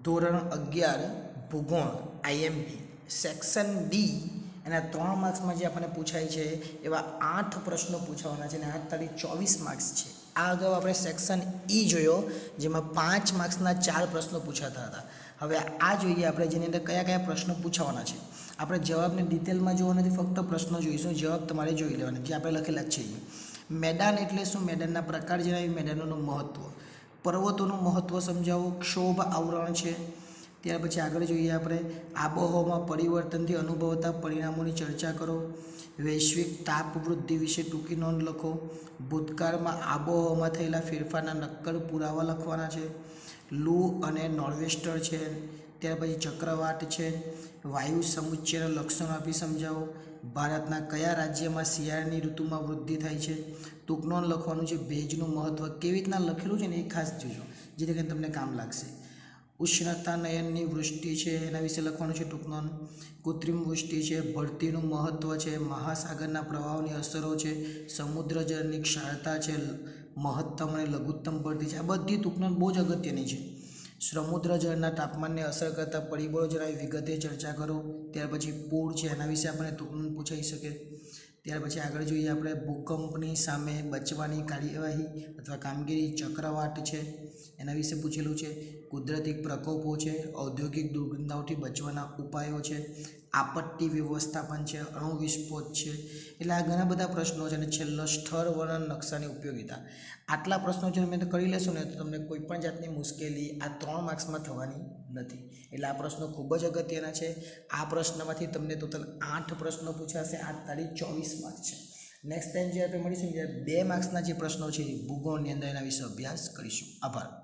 ધોરણ 11 ભૂગોળ IMP section D એના 3 માર્ક્સમાં જે આપણને પૂછાય છે એવા 8 પ્રશ્નો પૂછવાના છે અને 8 તારીખ 24 માર્ક્સ છે. આ અગાઉ આપણે સેક્શન ઈ જોયો જેમાં 5 માર્ક્સના 4 પ્રશ્નો પૂછાતા હતા. હવે આ જોઈએ આપણે જેની અંદર કયા કયા પ્રશ્નો પૂછવાના છે. આપણે જવાબને ડિટેલમાં જોવા નથી, ફક્ત પ્રશ્નો જોઈશું. જવાબ તમારે જોઈ લેવાના જે આપણે લખેલા જ છે. મેદાન એટલે શું? મેદાનના પ્રકાર જણાવી, મેદાનોનું મહત્વ, પર્વતોનું મહત્વ સમજાવો, ક્ષોભ આવરણ છે. ત્યાર પછી આગળ જોઈએ આપણે આબોહવામાં પરિવર્તનથી અનુભવતા પરિણામોની ચર્ચા કરો, વૈશ્વિક તાપ વૃદ્ધિ વિશે ટૂંકી નોંધ લખો, ભૂતકાળમાં આબોહવામાં થયેલા ફેરફારના નક્કર પુરાવા લખવાના છે, લૂ અને નોર્વેસ્ટર છે. ત્યાર પછી ચક્રવાત છે, વાયુ સમુચ્ચયના લક્ષણો આપી સમજાવો, ભારતના કયા રાજ્યમાં શિયાળાની ઋતુમાં વૃદ્ધિ થાય છે, ટૂંક નોંધ લખવાનું છે, ભેજનું મહત્ત્વ કેવી રીતના લખેલું છે ને એ ખાસ જોજો જેથી કરીને તમને કામ લાગશે. ઉષ્ણતા નયનની વૃષ્ટિ છે એના વિશે લખવાનું છે ટૂંક નોંધ, કૃત્રિમ વૃષ્ટિ છે, ભરતીનું મહત્ત્વ છે, મહાસાગરના પ્રવાહની અસરો છે, સમુદ્ર જળની ક્ષારતા છે, મહત્તમ અને લઘુત્તમ ભરતી છે. આ બધી ટૂંક નોંધ બહુ જ અગત્યની છે. સમુદ્ર જળના તાપમાનને અસર કરતા પરિબળો જણાવી વિગતે ચર્ચા કરો. ત્યાર પછી પૂર છે એના વિશે આપણને ટૂંક નોંધ પૂછાઈ શકે. ત્યાર પછી આગળ જોઈએ આપણે ભૂકંપની સામે બચવાની કાર્યવાહી અથવા કામગીરી, ચક્રવાત છે એના વિશે પૂછેલું છે, કુદરતી પ્રકોપો છે, ઔદ્યોગિક દુર્ઘટનાઓથી બચવાના ઉપાયો છે, આપત્તિ વ્યવસ્થાપન છે, અણુ વિસ્ફોટ છે. એટલે આ ઘણા બધા પ્રશ્નો છે. અને છેલ્લો સ્થળ વર્ણન નકશાની ઉપયોગિતા. આટલા પ્રશ્નો જો તમે કરી લેશો ને તો તમને કોઈ પણ જાતની મુશ્કેલી આ 3 માર્ક્સમાં થવાની નથી. એટલે આ પ્રશ્નો ખૂબ જ અગત્યના છે. આ પ્રશ્નમાંથી તમને ટોટલ 8 પ્રશ્નો પૂછાશે. 8 તારીખ 24 માર્ક છે. નેક્સ્ટ ટાઈમ જે આપણે મળીશું ત્યારે 2 માર્ક્સના જે પ્રશ્નો છે ભૂગોળની અંદર એના વિશે અભ્યાસ કરીશું. આભાર.